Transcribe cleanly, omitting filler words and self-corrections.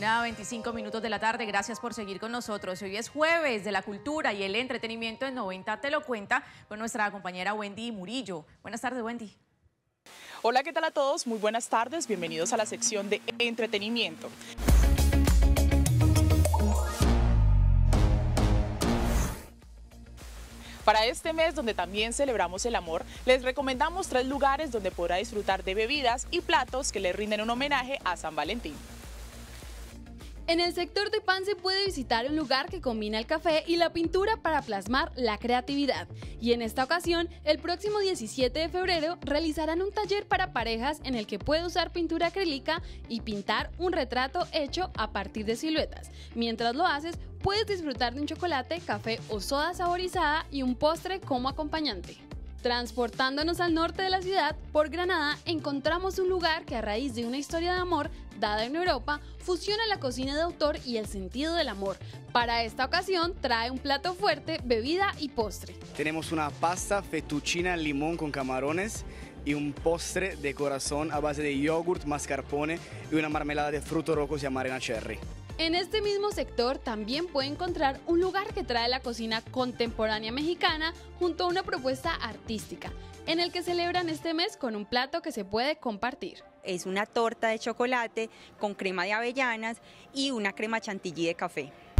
1:25 de la tarde. Gracias por seguir con nosotros. Hoy es jueves de la cultura y el entretenimiento en 90 te lo cuenta con nuestra compañera Wendy Murillo. Buenas tardes, Wendy. Hola, ¿qué tal a todos? Muy buenas tardes. Bienvenidos a la sección de entretenimiento. Para este mes, donde también celebramos el amor, les recomendamos 3 lugares donde podrá disfrutar de bebidas y platos que le rinden un homenaje a San Valentín. En el sector de pan se puede visitar un lugar que combina el café y la pintura para plasmar la creatividad. Y en esta ocasión, el próximo 17 de febrero, realizarán un taller para parejas en el que puede usar pintura acrílica y pintar un retrato hecho a partir de siluetas. Mientras lo haces, puedes disfrutar de un chocolate, café o soda saborizada y un postre como acompañante. Transportándonos al norte de la ciudad, por Granada, encontramos un lugar que a raíz de una historia de amor dada en Europa, fusiona la cocina de autor y el sentido del amor. Para esta ocasión trae un plato fuerte, bebida y postre. Tenemos una pasta fettuccine al limón con camarones y un postre de corazón a base de yogurt, mascarpone y una marmelada de frutos rojos y amarena cherry. En este mismo sector también puede encontrar un lugar que trae la cocina contemporánea mexicana junto a una propuesta artística, en el que celebran este mes con un plato que se puede compartir. Es una torta de chocolate con crema de avellanas y una crema chantilly de café.